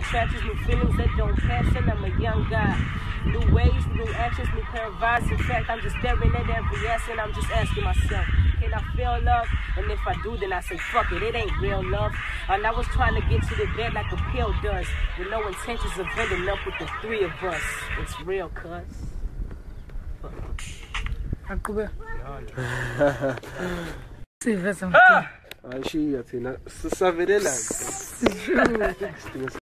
attractions, new feelings that don't pass, and I'm a young guy. New ways, new actions, new pair of vibes. In fact, I'm just staring at every ass and I'm just asking myself, can I feel love? And if I do, then I say, fuck it, it ain't real love. And I was trying to get to the bed like a pill does, with no intentions of ending up with the three of us. It's real, cuz. Akube. Sim, Ai, și ea ține. Să se vede la.